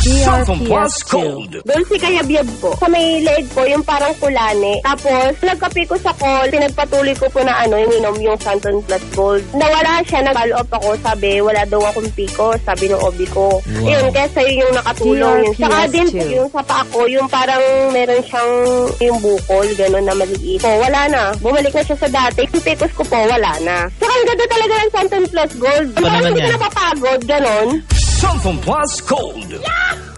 Cellphone Plus Gold. Dulce Kayabyab po. Sa may leeg po, yung parang kulane. Tapos, nagkape ko sa call, pinagpatuloy ko po na ininom yung Santon Plus Gold. Nawala siya, nag-follow up ako, sabi, wala daw akong piko, sabi ng OB ko. Wow. Yun, kaya sa'yo yung nakatulong yun. Saka din po yung sa paa ko, yung parang meron siyang yung bukol, gano'n na maliit. Po, wala na. Bumalik na siya sa dati. Yung picos ko po, wala na. Saka ang ganda talaga ng Santon Plus Gold. Parang hindi ka napapagod, gano'n. Cellphone Plus Gold. Yeah!